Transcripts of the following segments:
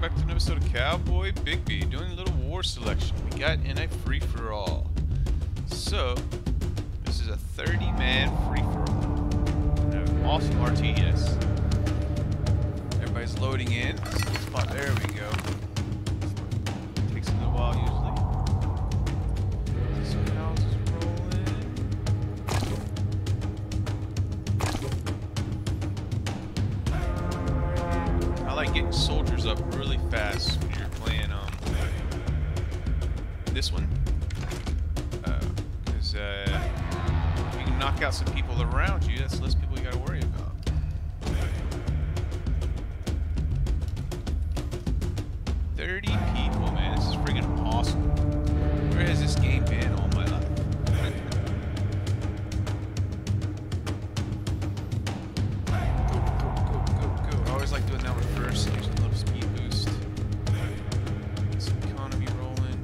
back to an episode of Cowboy Bigby, doing a little war selection. We got in a free-for-all. So, this is a 30-man free-for-all. An awesome RTS. Everybody's loading in. Spot, there we go. Takes a little while usually. Some houses rolling. I like getting soldiers up really fast when you're playing this one, because you can knock out some people around you. That's less people you gotta worry about. People, man, this is friggin' awesome. Where has this game been all my life? Go. I always like doing that one first. Gives you a little speed boost. Get some economy rolling.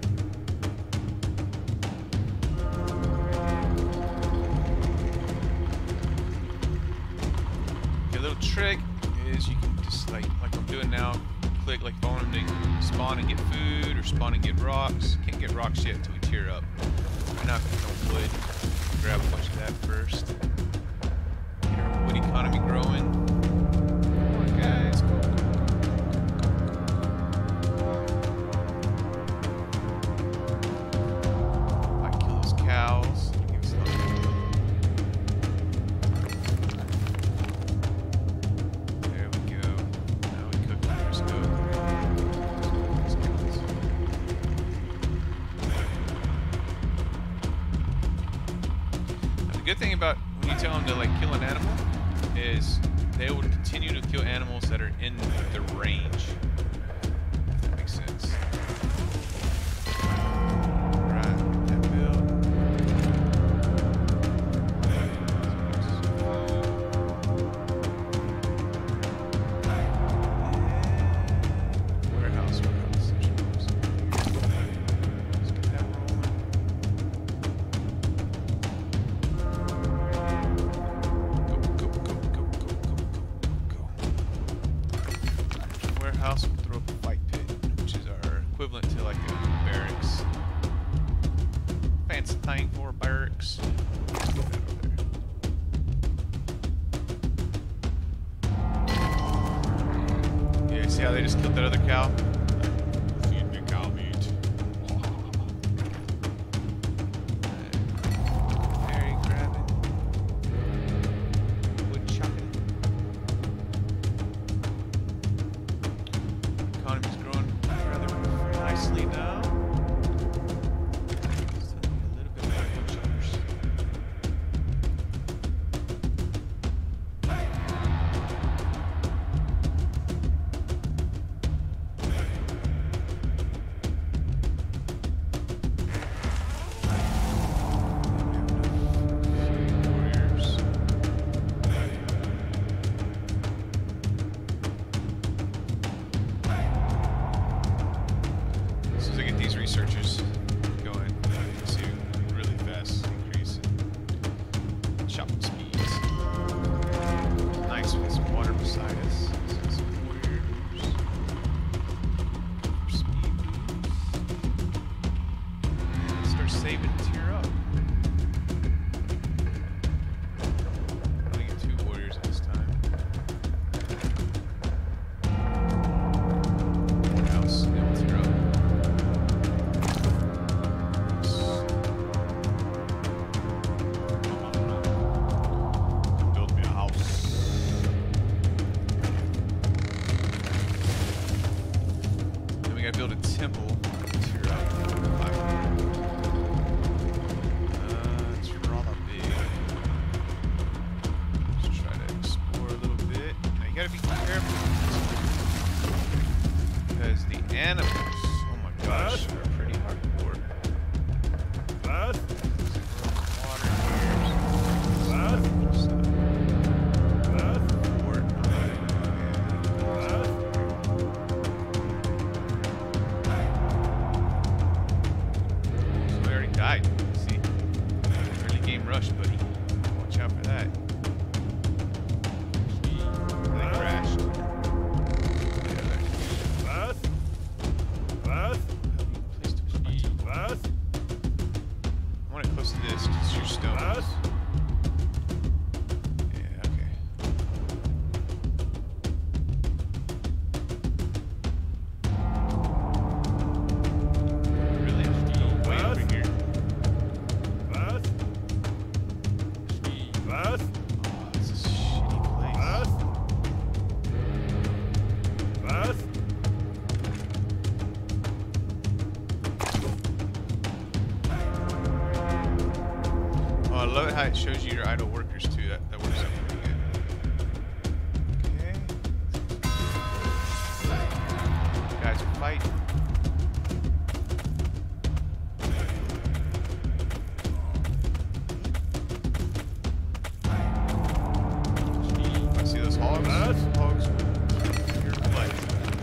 Okay, a little trick is you can just like I'm doing now. Click like if I want them to spawn and get food or spawn and get rocks. Can't get rocks yet until we tier up. Right now, if we wood, grab a bunch of that first. Get our wood economy growing. Come on, guys. Go. I kill those cows. Give us there we go. Now we cook them. Let's go. The good thing about when you tell them to like kill an animal is they will continue to kill animals that are in the range. If that makes sense. Alright, get that build. Warehouse. Let's get that rolling. Warehouse will throw up a fight pit, which is our equivalent to like a barracks. Fancy thing for barracks. Yeah, see how they just killed that other cow? Feed me cow meat. There you grab it. Wood chopping. Economy's growing rather nicely now. Still need a little bit more wood choppers. Warriors. As soon as I get these researchers going, you see a really fast increase in chopping speeds. Nice with some water beside us. Some warriors. Speed boost. Start saving tier up. I'm gonna get 2 warriors at this time. House, then we'll tier up. Build me a house. Then we gotta build a temple. Tier up. It's rather big. Let's try to explore a little bit. Now you gotta be careful because the animals, oh my gosh, are pretty hardcore. Water so we already died. See? Early game rush, buddy. Watch out for that. They crashed. why it shows you your idle workers too. That works out pretty good. Okay. Guys are fighting. I see those hogs. Hogs. Your life.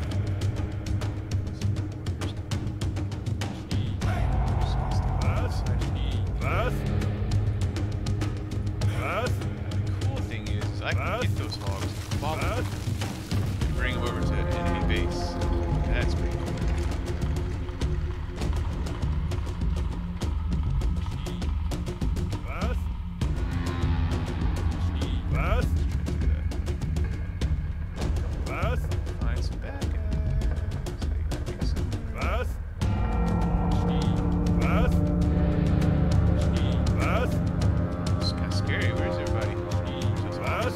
Cool thing is I can get those hogs, follow them, and bring them over to an enemy base. That's pretty cool. Find some bad guys. They gotta be somewhere. It's kind of scary. Where's everybody? Just hogs.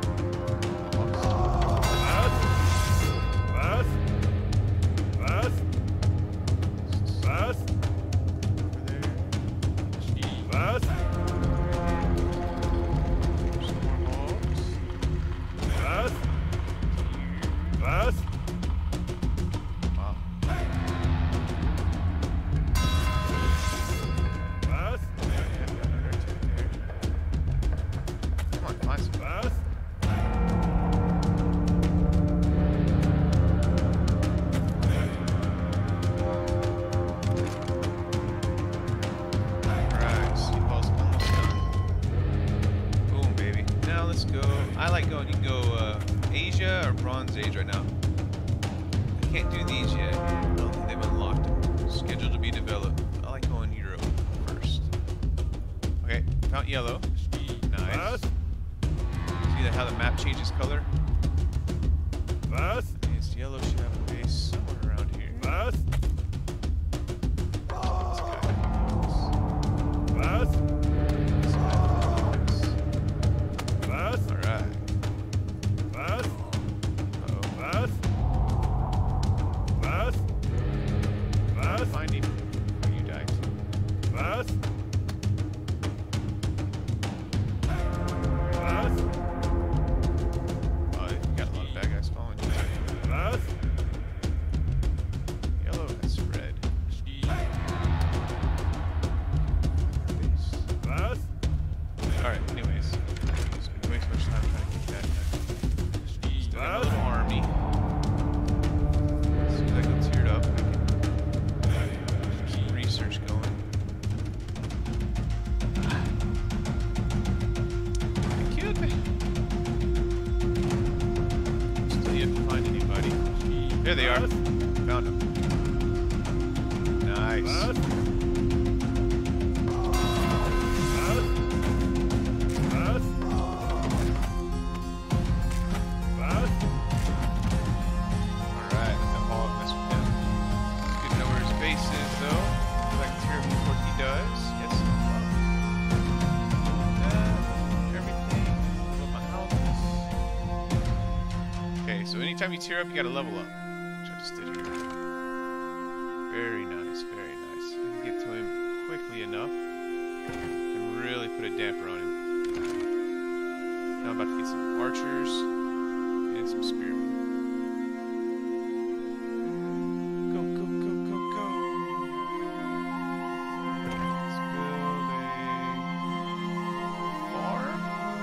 I like going, you can go Asia or Bronze Age right now. I can't do these yet. I don't think they've unlocked them. Scheduled to be developed. I like going Europe first. Okay, found yellow. Nice. See how the map changes color? It's yellow should have a base somewhere around here. Find him. You died too. Oh, you got a lot of bad guys following you. Yellow has red. Alright, anyways. Spend way too much time trying to get that done. Still got a little army. As soon as I go tiered up, I can keep research going. I killed me. Still yet to find anybody. There they are. Found them. Nice. So anytime you tier up, you gotta level up. Which I just did here. Very nice, very nice. If we can get to him quickly enough, and really put a damper on him. Now I'm about to get some archers and some spearmen. Go, go, go, go, go. Let's build a farm.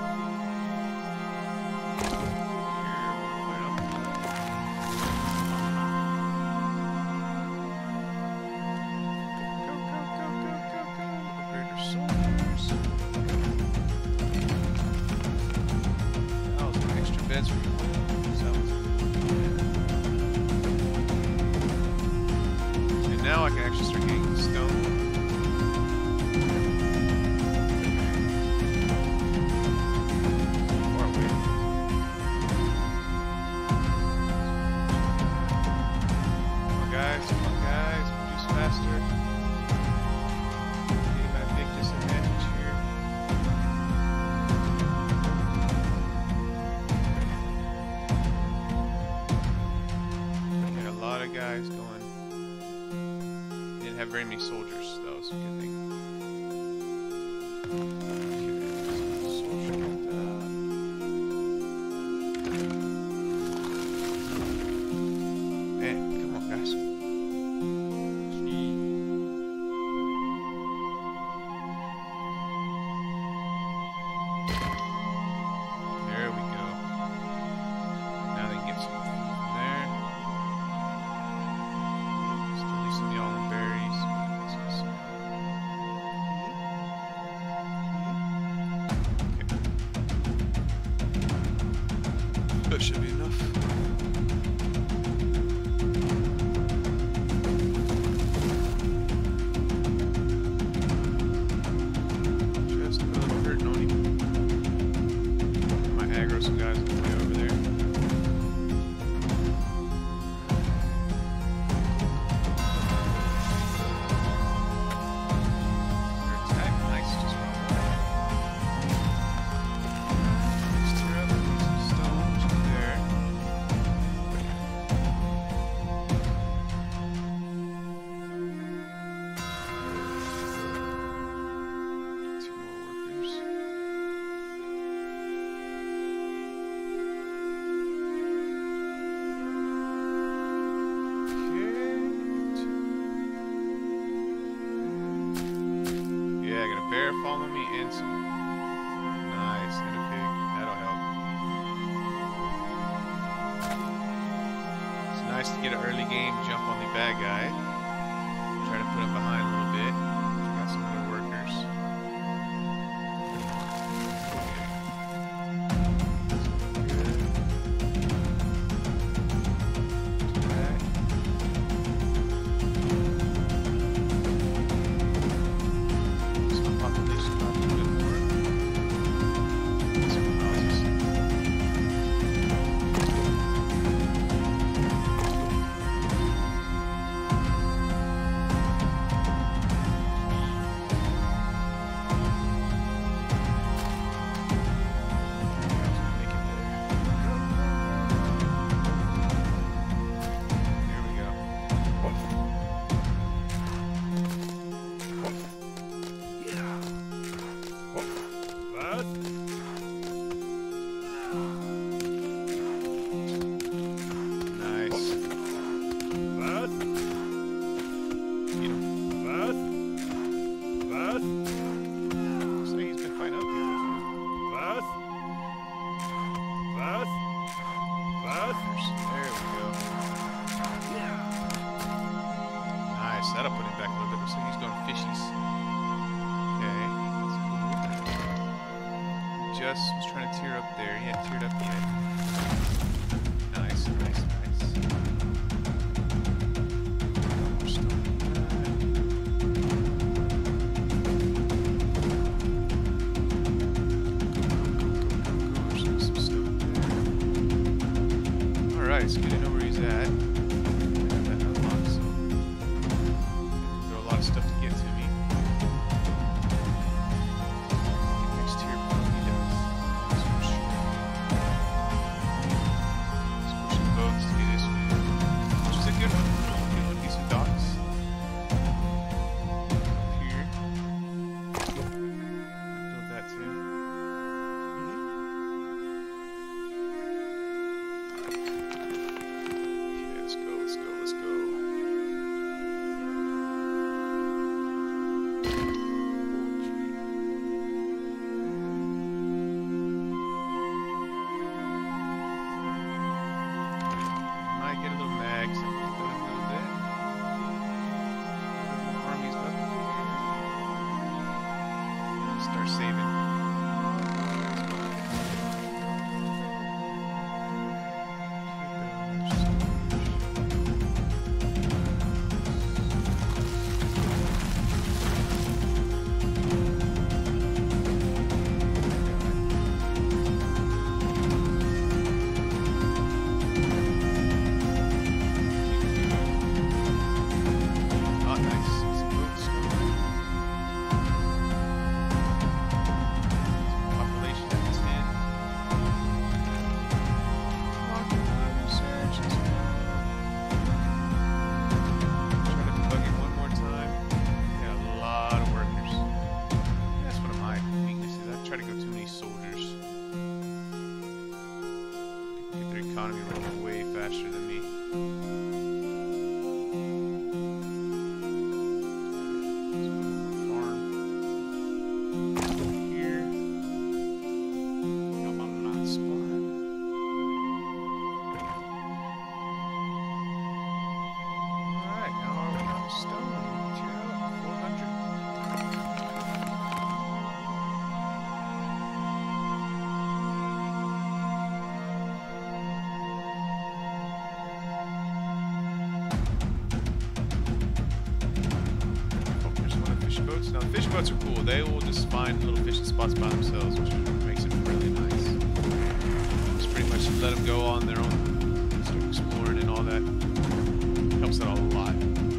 Beds for you. And now I can actually start getting stone. Far away. Come on guys, produce faster. Getting my big disadvantage here. Guys going. Didn't have very many soldiers, so that was a good thing. Okay. That should be enough. Just put a little hurting on him. Might aggro some guys on the way over there. Their attack, nice, just run away. Let's tear up some stone, which is there. Two more workers. Yeah, I got a bear following me and some. Nice, and a pig. That'll help. It's nice to get an early game jump on the bad guy. Try to put him behind a little bit. Got some other workers. Good. Alright. Some population got a little bit more. Some houses. Make it there. Here we go. Nice. Get him. Looks like he's been fighting up here. There we go. Nice. That'll put him back a little bit. Looks like he's going fishies. Okay. That's cool. Just was trying to tear up there. He hadn't teared up yet. Nice, nice, nice. More stone on that. There's some stone there. Alright, it's good to know where he's at. I have that unlocked, so there are a lot of stuff to get to me. Next tier before he does. Let's push. Let's push the boats to do this one. Which is a good one. Good one, decent docks. Up here. Build that too. Okay, let's go, let's go, let's go. Might get a little mags and put that a little bit. Armies up here. Start saving. Oh, nice. Some boats going. Population at 10. Walking on research as well. Try to bug it one more time. Got a lot of workers. That's one of my weaknesses. I try to go too many soldiers. People get their economy running way faster than me. Farm. Here. Got my knot spot. Alright, now are we on stone? Tear up 400. So now the fishing boats are cool. They will just find little fishing spots by themselves, which makes it really nice. Just pretty much let them go on their own, start exploring and all that. Helps out a lot.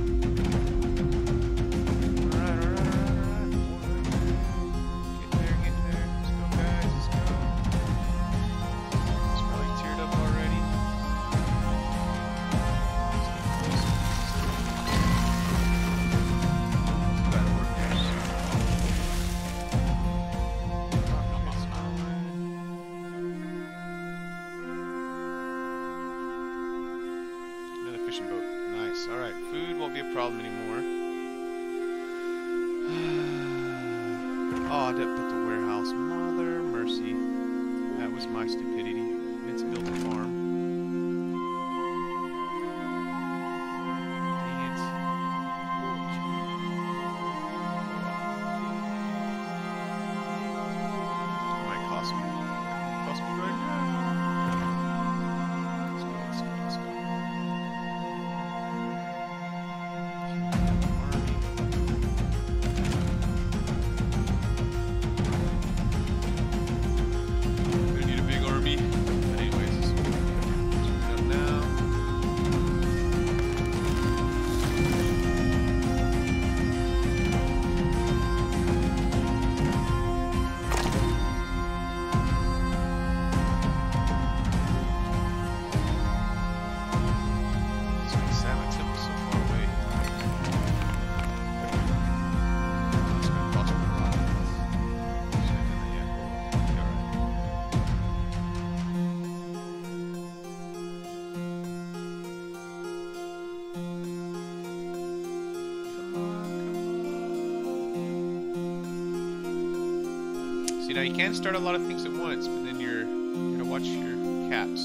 You know, you can start a lot of things at once, but then you gotta watch your caps.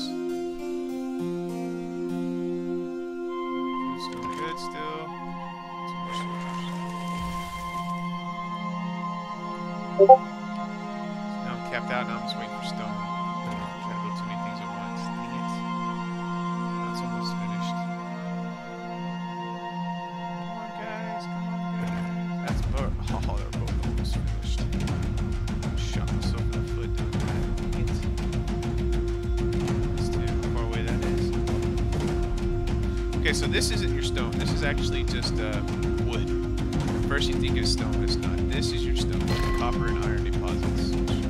Food's doing good still. Some more soldiers. So now I'm capped out, now I'm just waiting for stone. I'm trying to build too many things at once. Dang it. Now it's almost finished. Come on, guys. Come on, guys. That's both. Oh, they're both almost finished. Shot myself in the foot doing that. Let's see how far away that is. Okay, so this isn't your stone. This is actually just wood. First you think it's stone, it's not. This is your stone. Copper and iron deposits.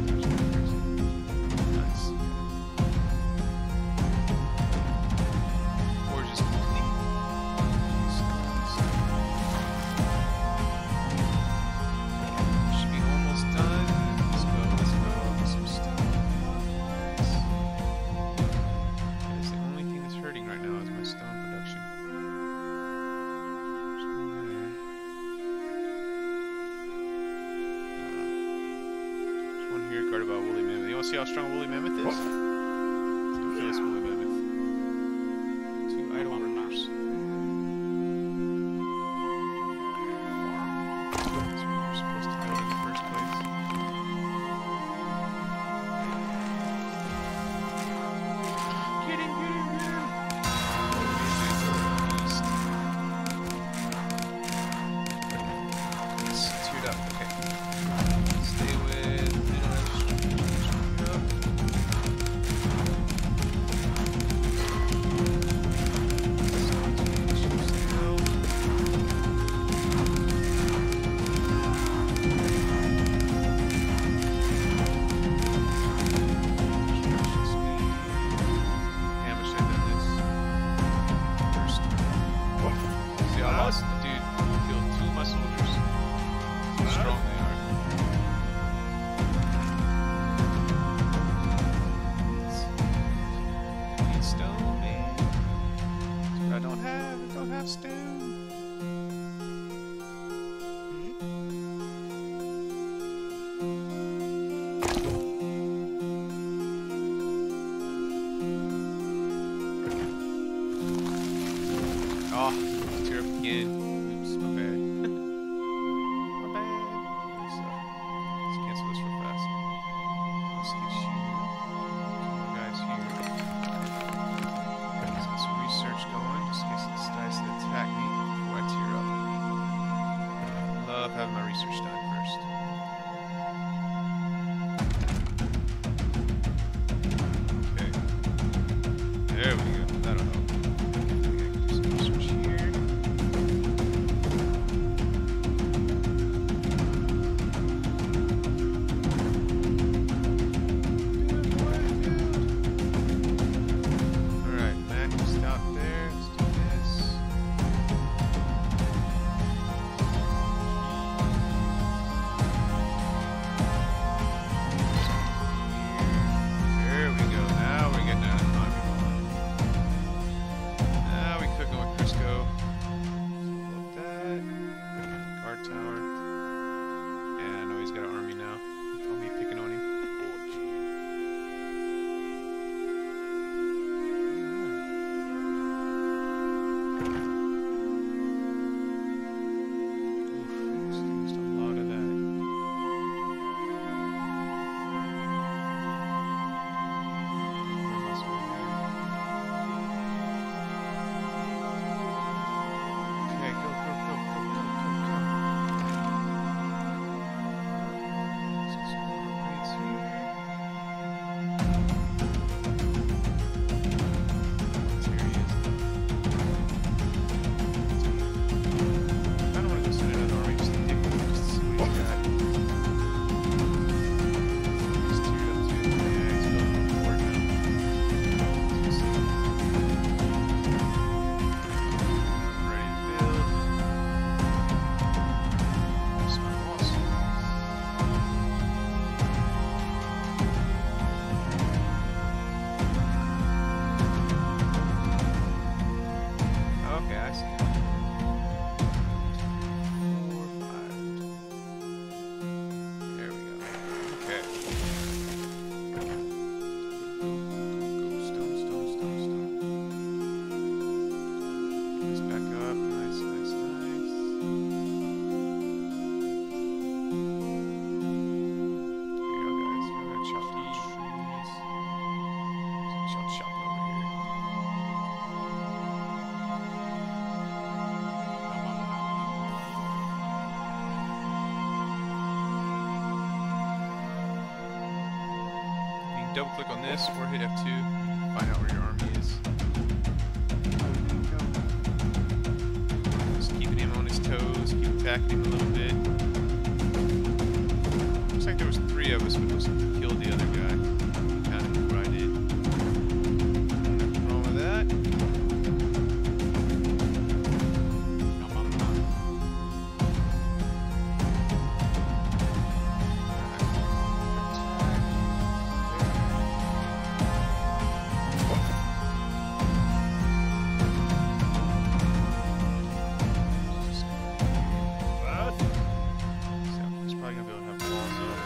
Nice. Gorgeous building. Should be almost done. Let's go. Some stone. That is the only thing that's hurting right now is my stone production. There's one here guarded by a woolly mammoth. You want to see how strong a woolly mammoth is? Let's go kill this woolly mammoth. 2 idle workers. That's what we're supposed to build in the first place. Get in. It's tiered up, okay. Stay with Oh, tear up again. Oops, my bad. My bad. Let's cancel this real fast. Let's get you. Some more guys here. Let's get some research going, just in case it decides to attack me before I tear up. Love having my research done. There we go. That'll help. Okay, do some research here. Alright, Mac, stop there. Let's do this. There we go. Now we're getting out of the army line. Now we cooking with Crisco. Love that. Guard tower. And I know he's got an army now. I'll be picking on him. Oof, used a lot of that. Okay, go, go, go, go, go, go, go. Let's get some more upgrades here. There he is. I don't want to go send another army just to dig him, just to see what he's got. He's tiered up too. Yeah, he's building a fort now. Let's see. Ready to build. Smart boss. Okay, I see. 4, 5. There we go. Okay. Go, stone, stone, stone, stone. This back up. Nice, nice, nice. There you go, guys. I'm gonna chop down trees. Chop it over here. You can double click on this or hit F2. Find out where your army is. Just keeping him on his toes, keep attacking him a little bit. Looks like there was 3 of us, but looks like we killed the other guy. Kind of before I did. Nothing wrong with that. He's probably gonna be able to have walls up.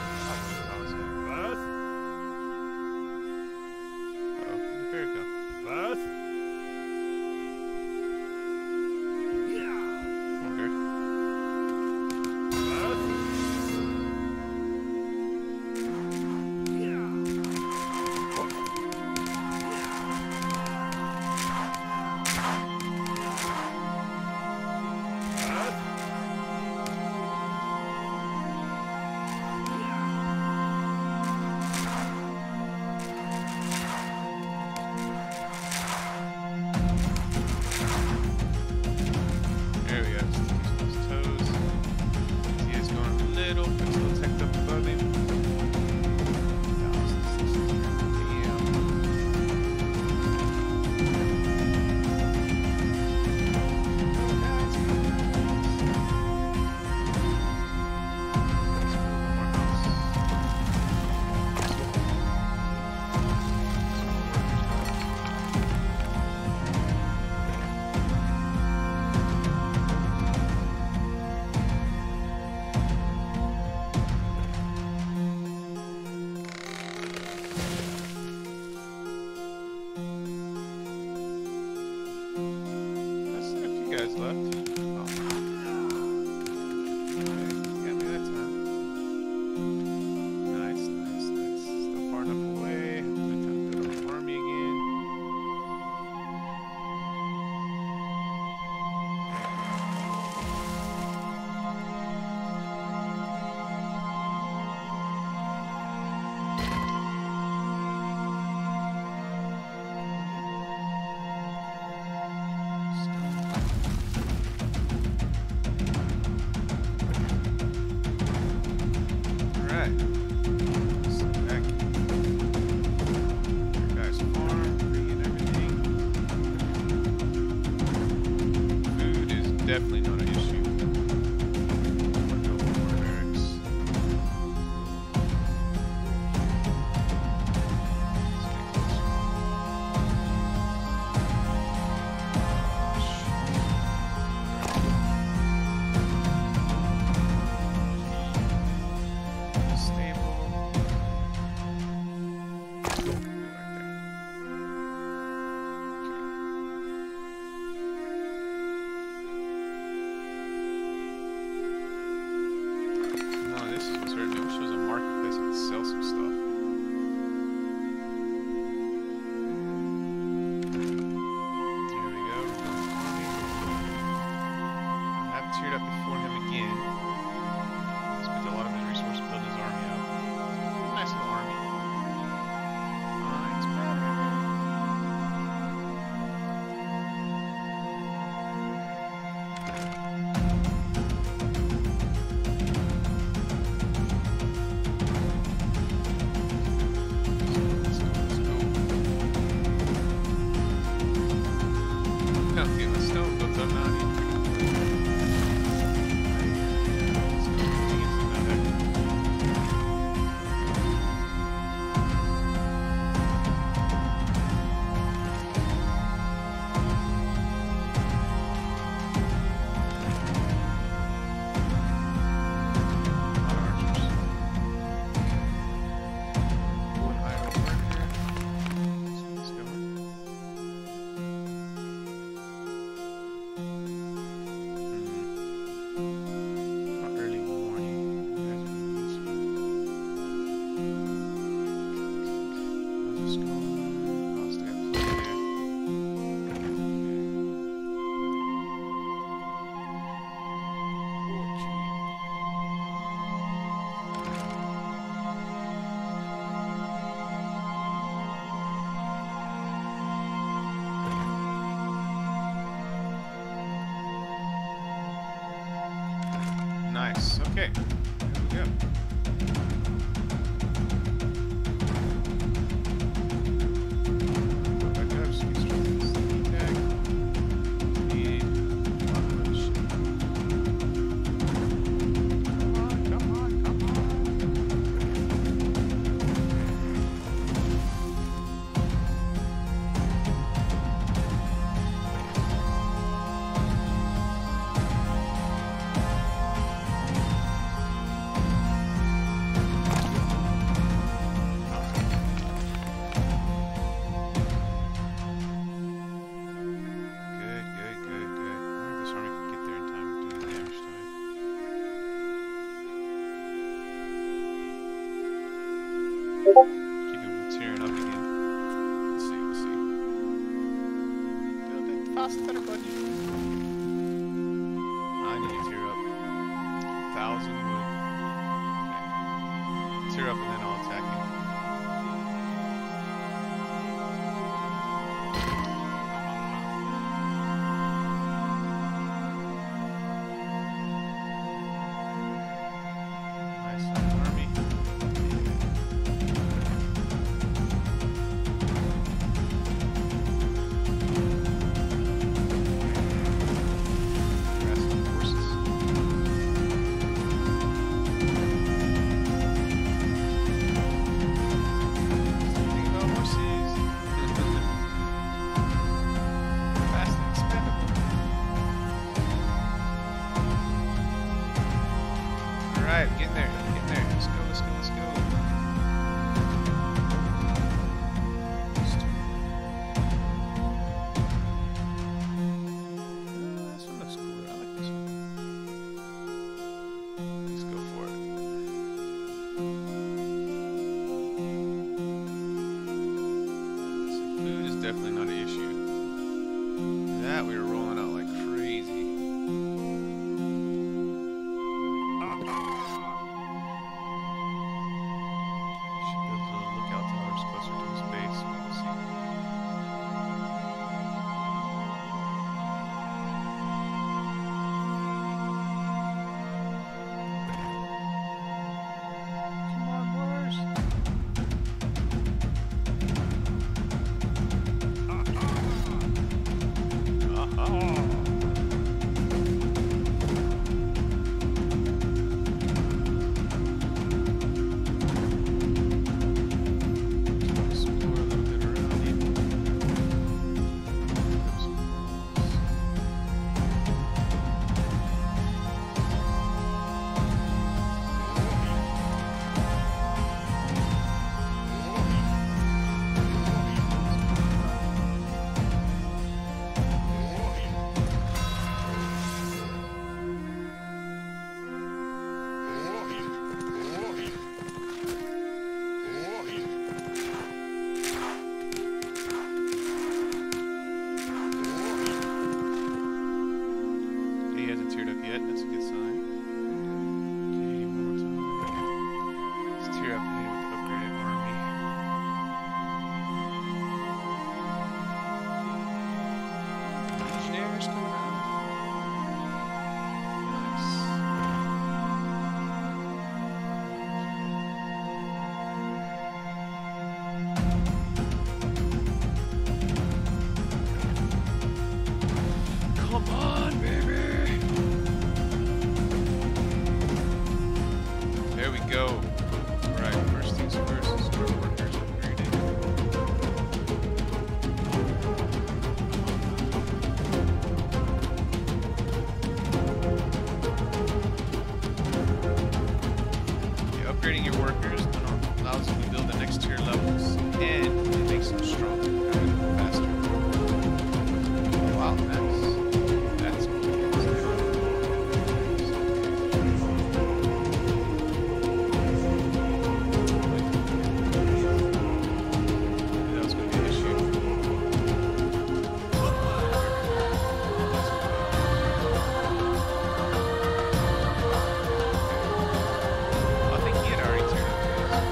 Oh, there we go. Okay. There we go. Just keep his toes. He is going a little teched up above him. Guys left. Oh. Okay, got me that time. Nice, nice, nice. Still far enough away. Have time to build up an army again. Alright. Sit back. Your guys farm, bring in everything. Food is definitely not an issue. Go for more barracks. Let's get closer. Stable. Right there. Okay. No, this is uncertain. I wish there was a marketplace that could sell some stuff. Here we go. I have tiered up before him again. Spent a lot of his resources building his army up. Nice little army. Mine's better. Let's go, let's go. I'm getting the stone built up now. I need to let's go. Bring it to another. A lot of archers. One idle worker. Let's go. Not early morning. You guys are useful. I'll just go. I'll stay up there. Nice. Okay. There we go. Go back up. Just get straight to the sneaky tag. Need a lot of other shit. Come on, come on, come on. Good, good, good, good. I wonder if this army can get there in time to do the damage to it. Keep him from tearing up again. Let's see, let's see. Build it faster, buddy. I need to tear up 1,000 wood. Okay. Tear up and then I'll attack him. Nice army. Aggressive forces. Think about horses. Fast and expendable. Alright, get in there, get in there. Let's go, let's go, let's go. This one looks cooler. I like this one. Let's go for it. So food is definitely not an issue. That we were rolling out like crazy. Should build a little lookout towers closer to his base. We'll see. Come yet. That's a good sign. Okay, one more time. Let's tear up ahead with the upgraded army. Legionnaires coming out. Come on, baby! There we go. Alright, first things first is our workers upgraded. Yeah, upgrading your workers allows you to build the next tier levels, and it makes them stronger, faster. Wow, that's cool. That was going to be an issue. I think he had already turned up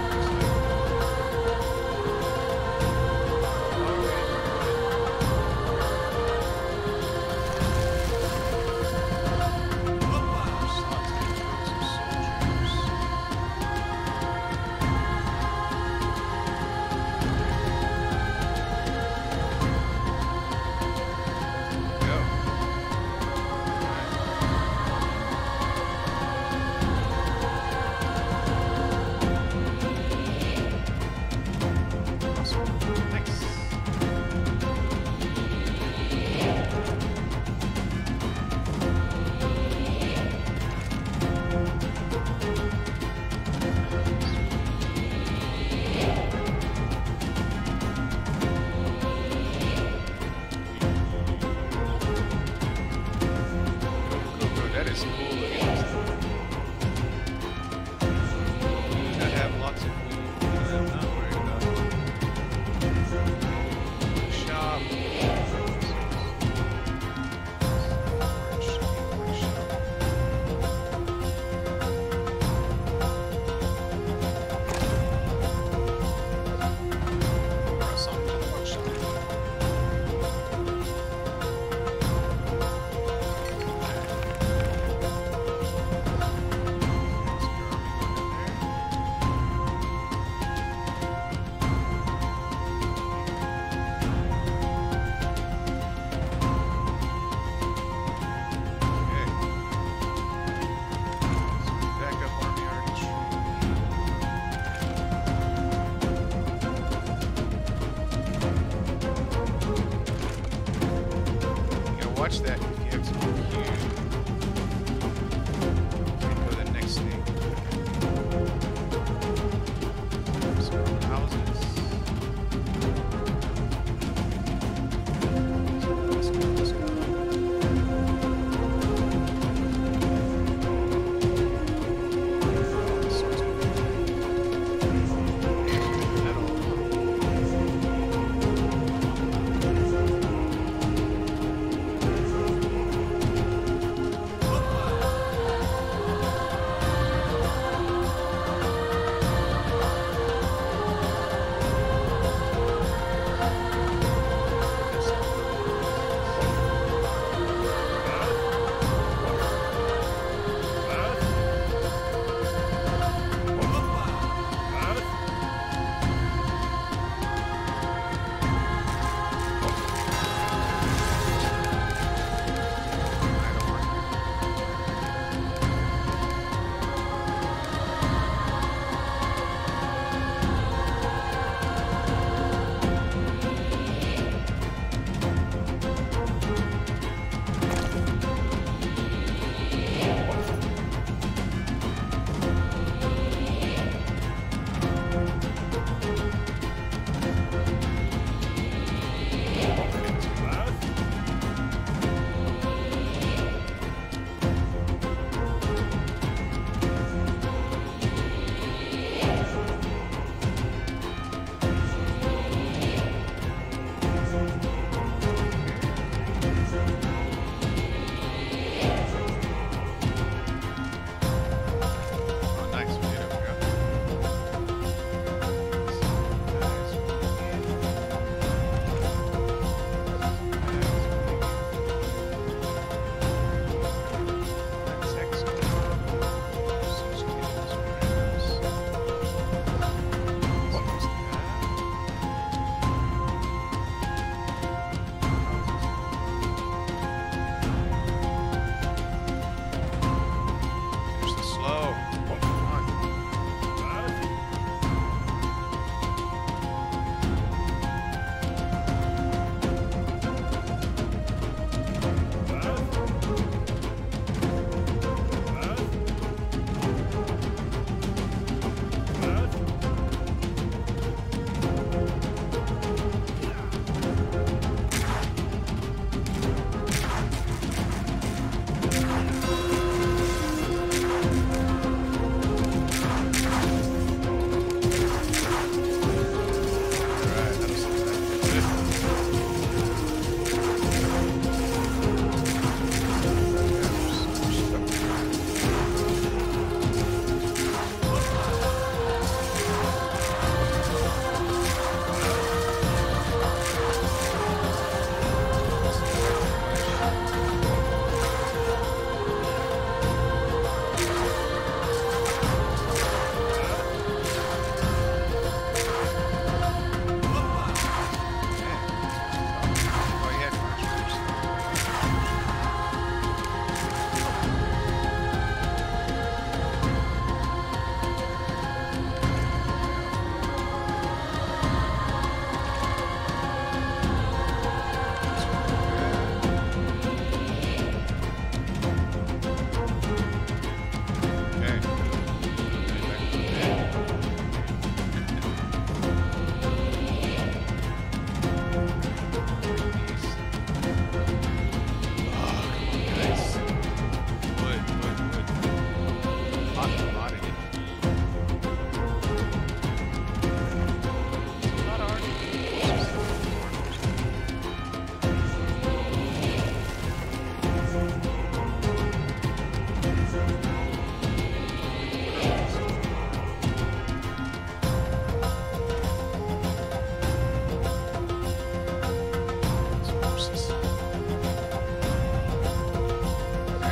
watch that if you have some queue. Go to the next thing. Some houses. Let's go, let's go.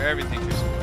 everything is wood.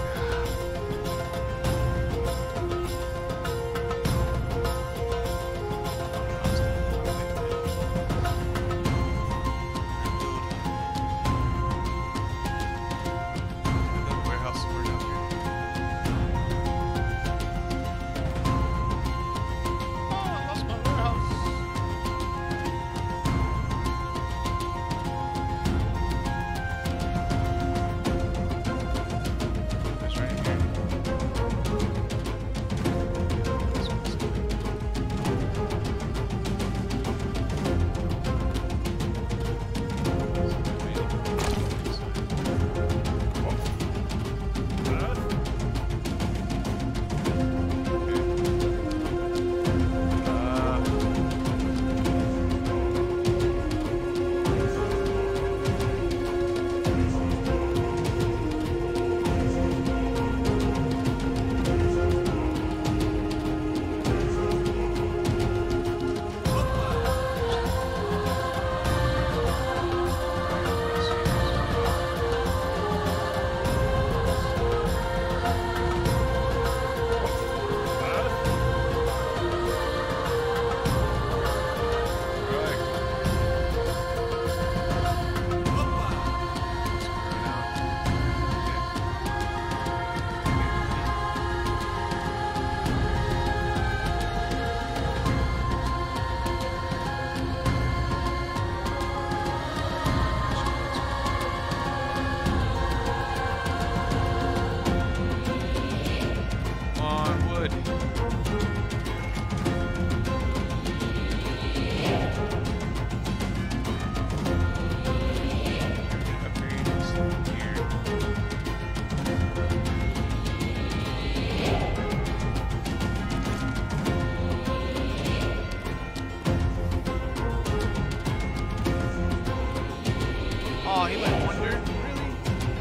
Oh, he went wonder. Really?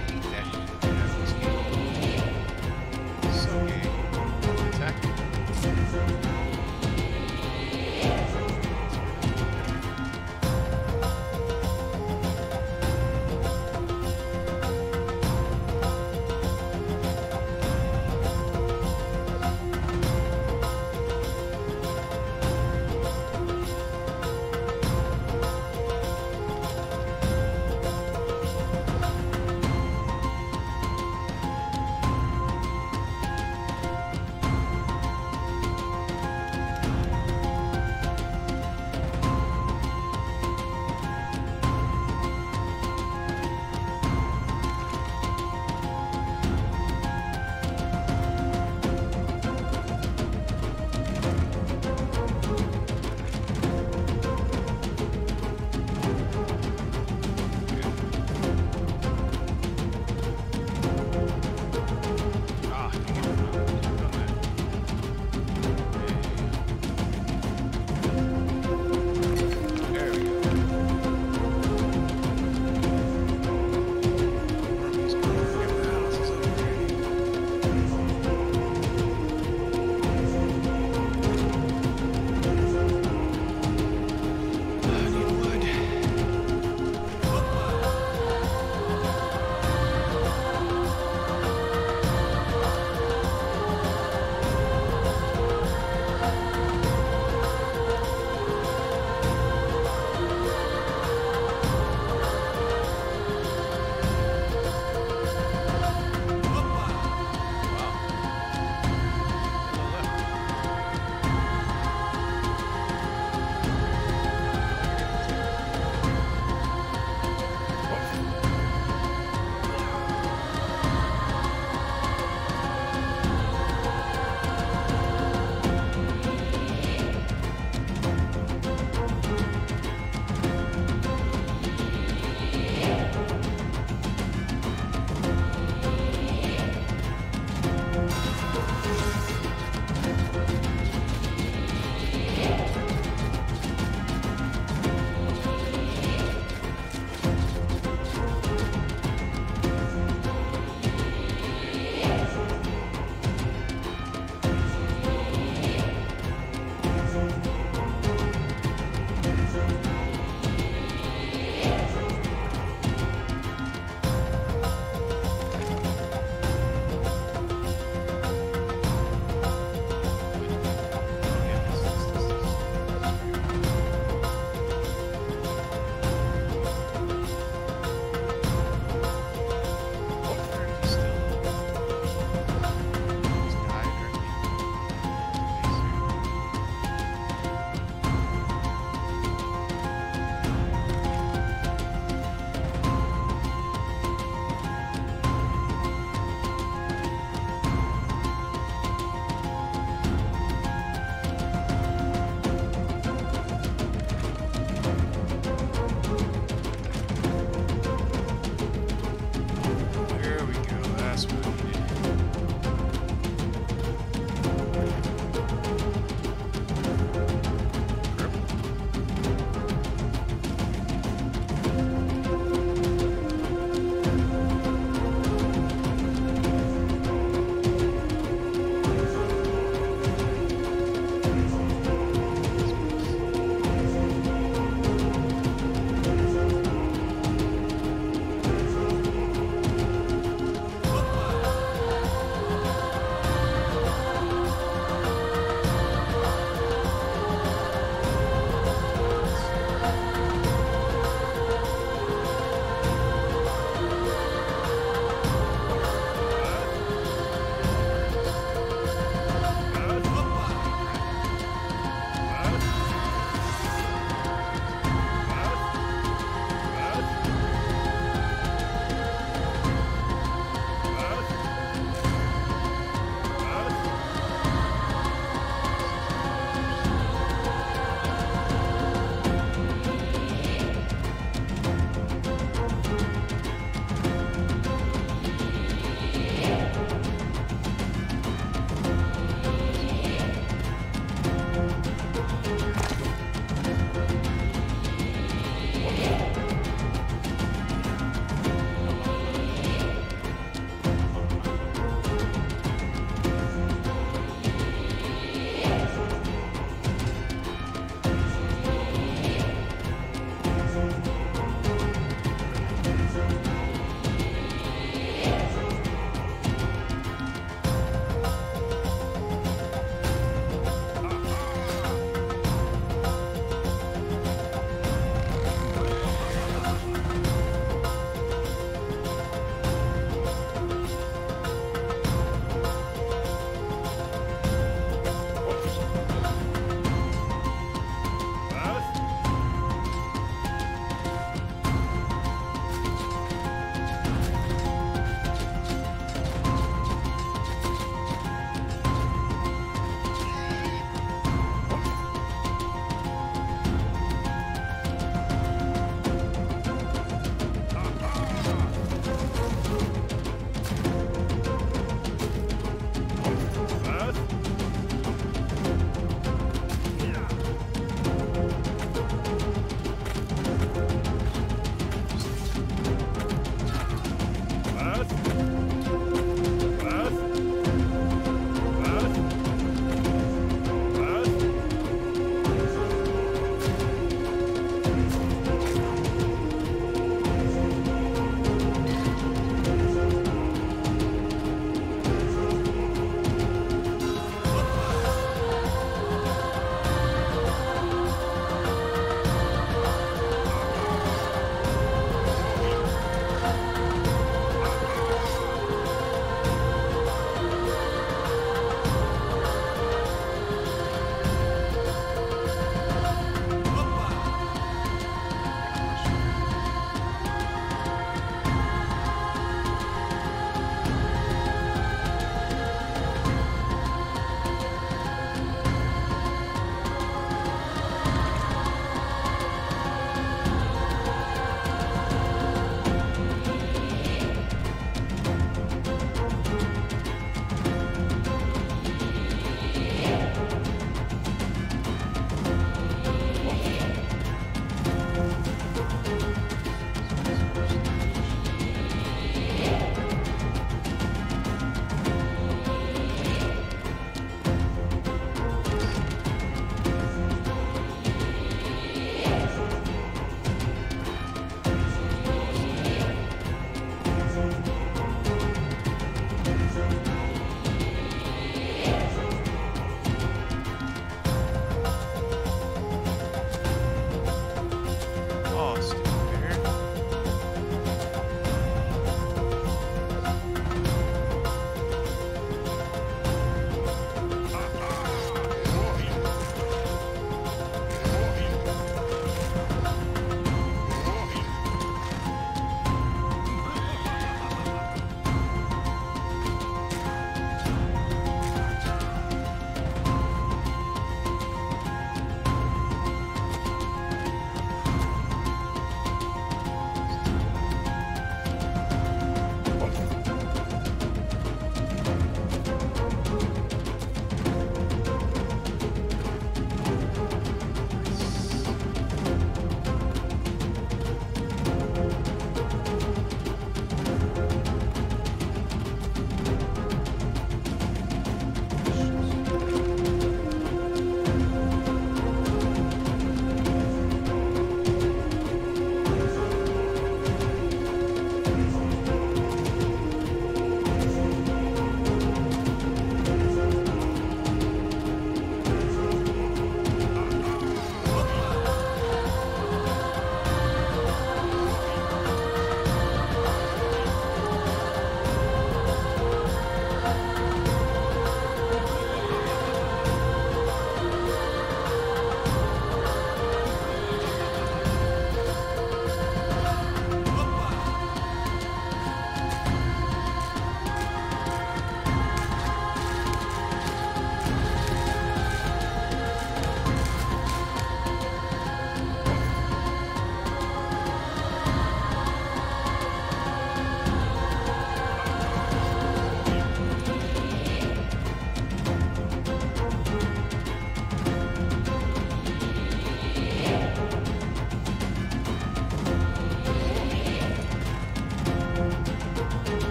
So gay. Attack.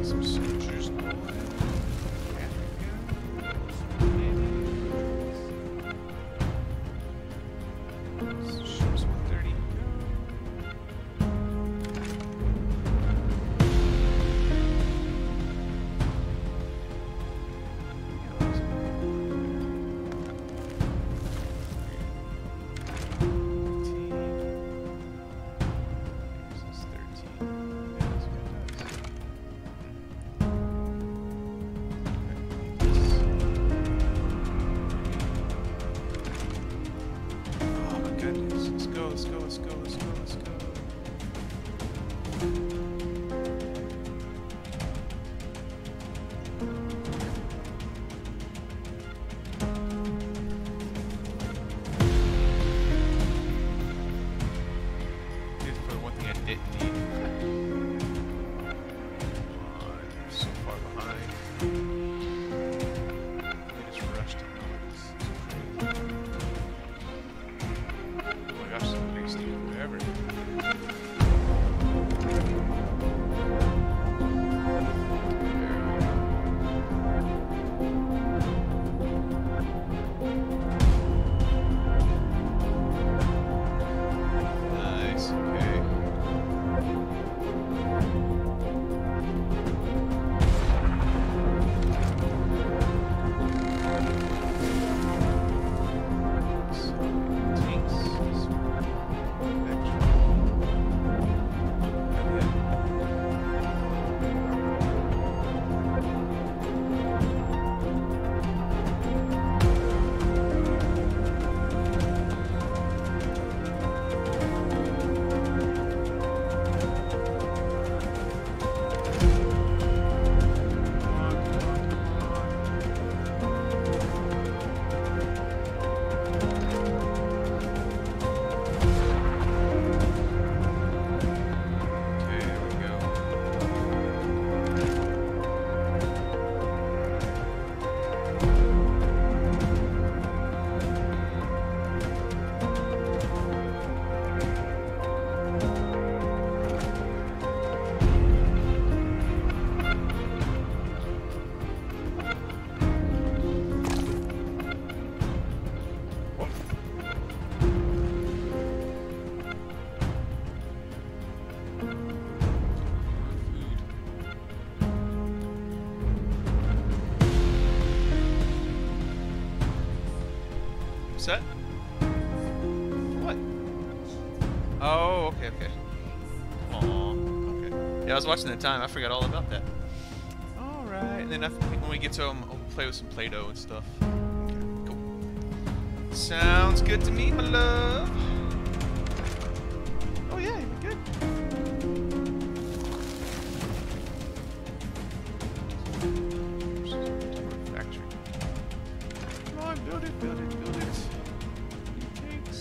Some soldiers going. Ship's 130. Let's go. Here's probably one thing I didn't need. I'm so far behind. They just rushed it. Oh my gosh, this thing's taking forever. Nice, okay. Set? What? Oh, okay. Aw, okay. Yeah, I was watching the time. I forgot all about that. Alright, and then I think when we get to them, I'll play with some Play-Doh and stuff. Okay, cool. Sounds good to me, my love. Oh yeah, you're good. Factory. Come on, build it. Thanks.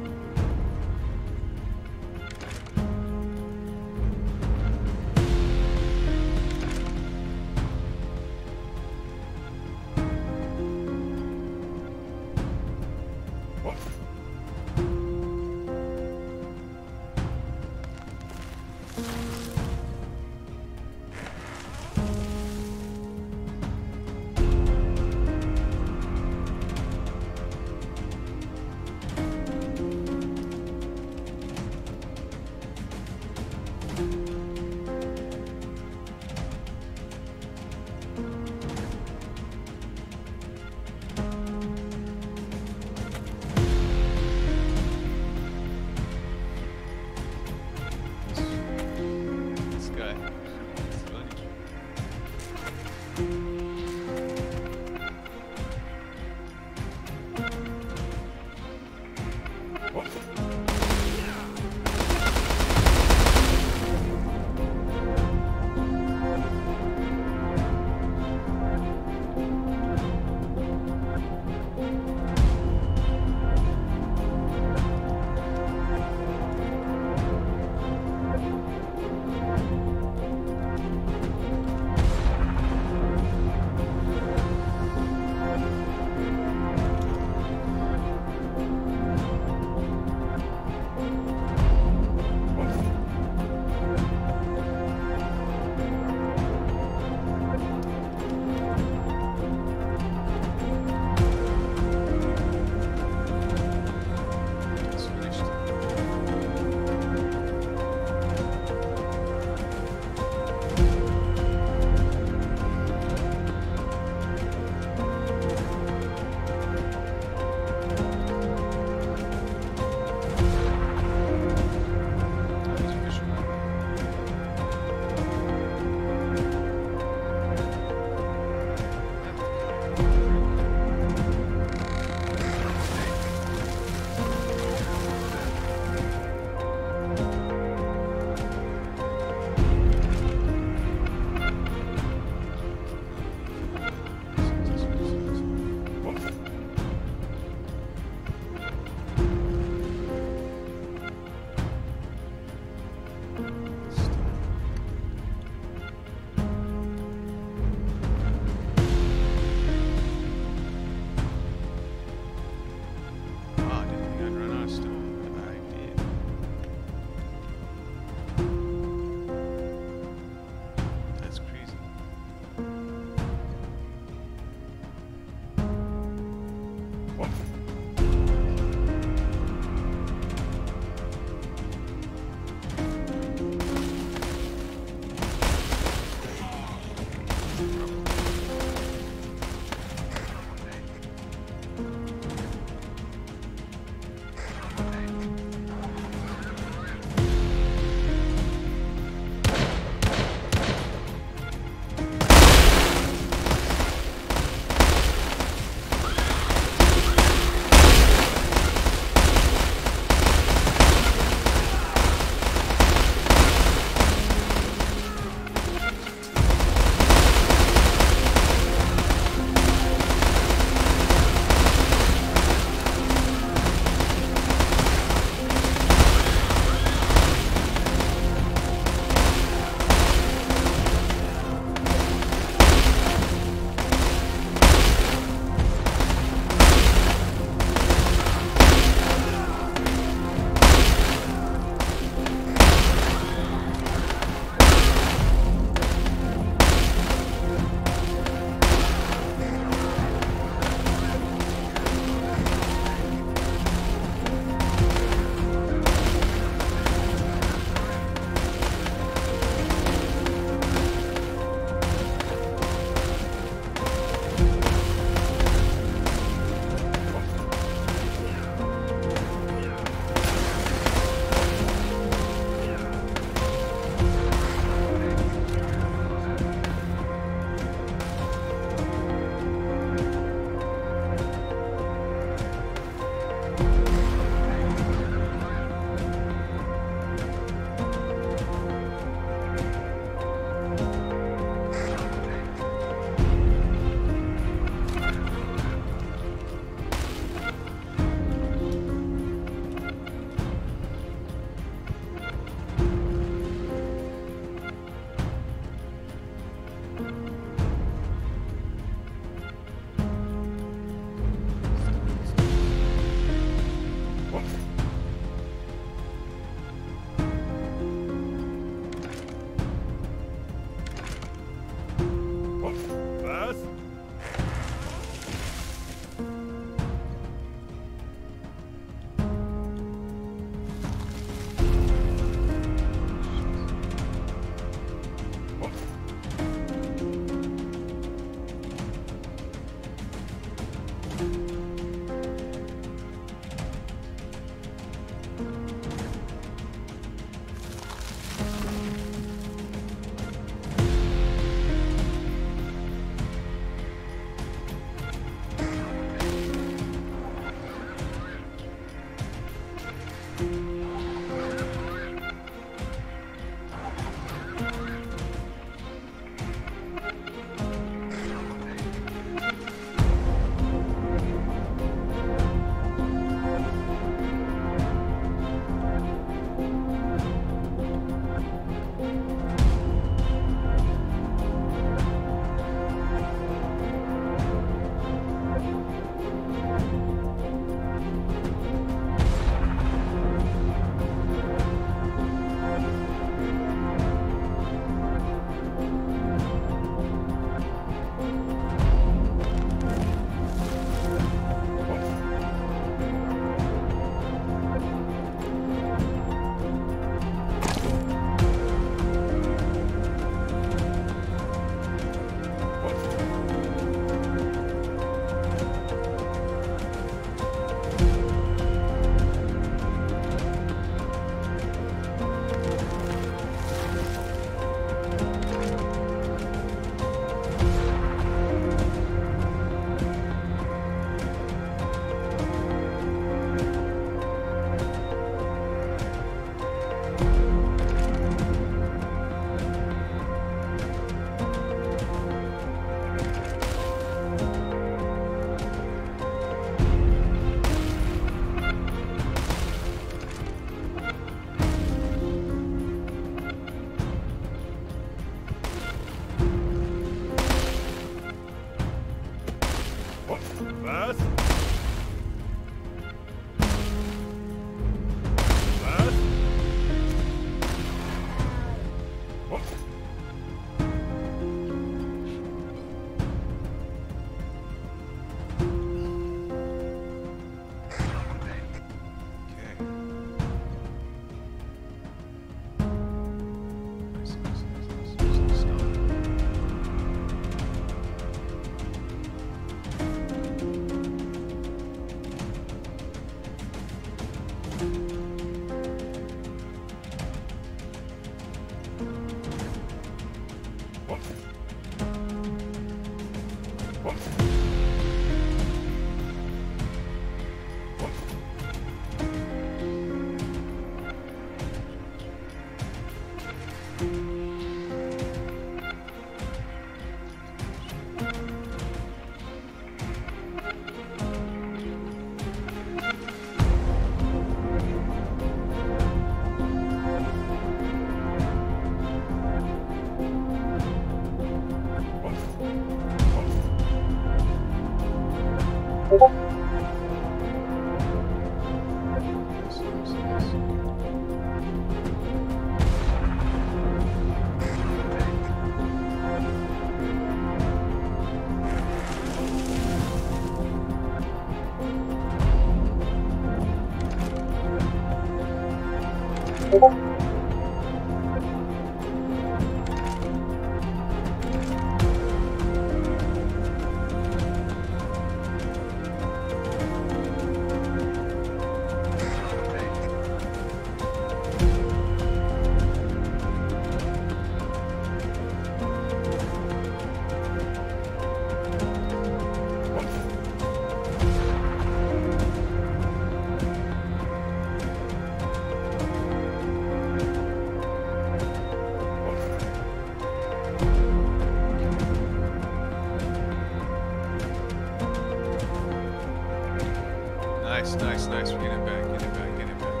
Nice, nice, nice. We're getting back, getting back, getting back.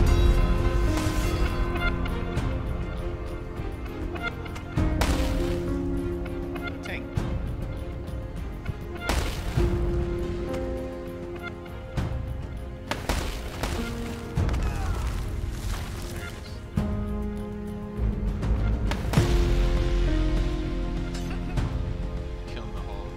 Alright. Tank. There it is. Killing the hog.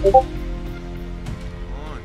Come on.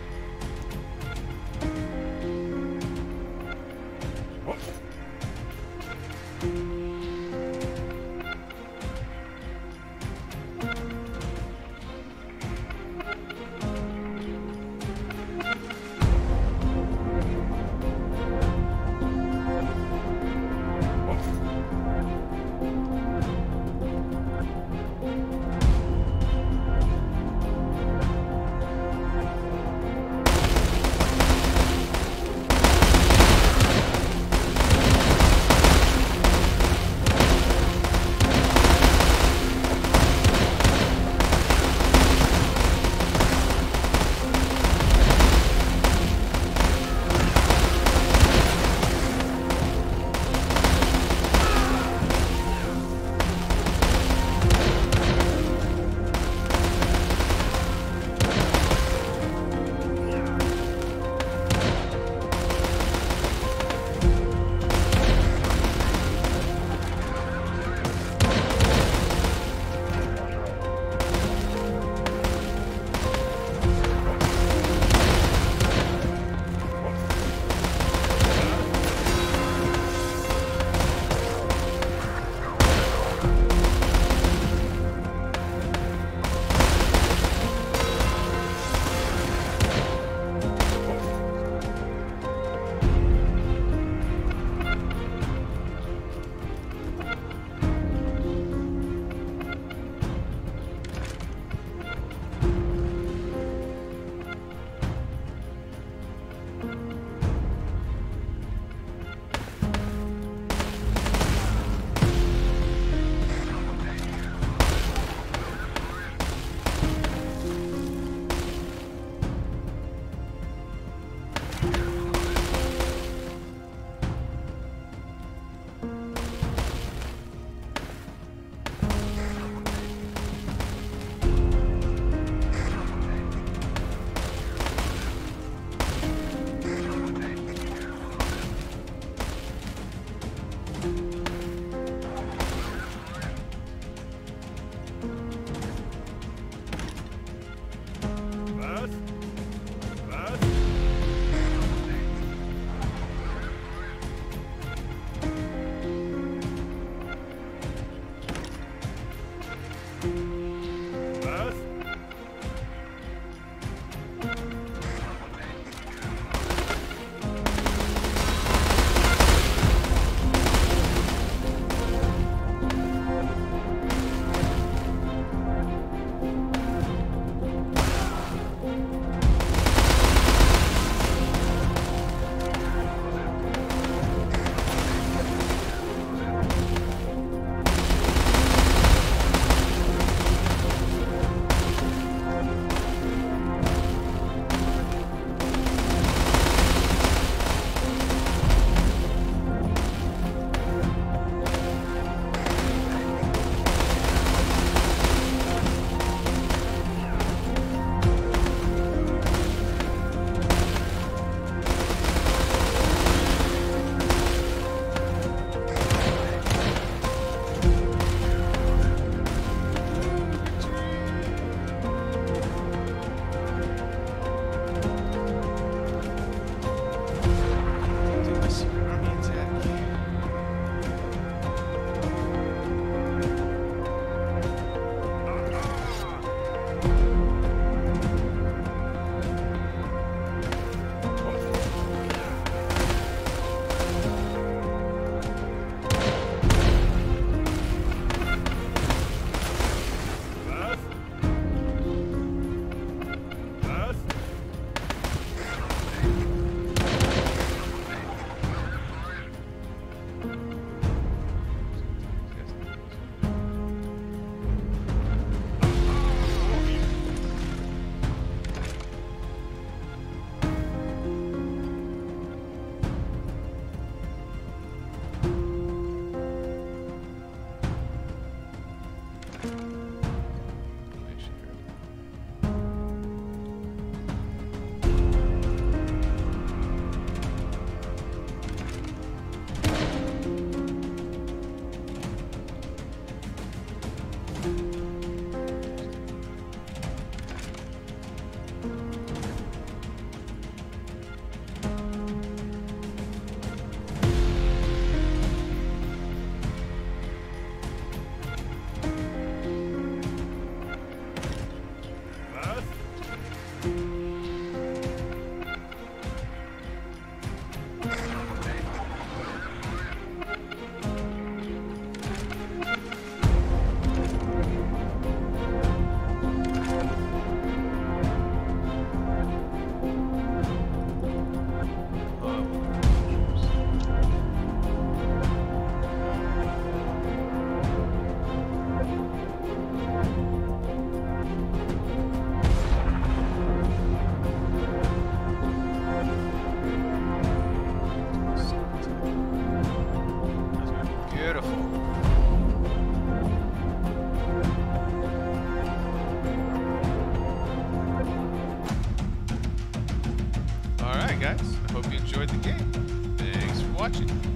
watching.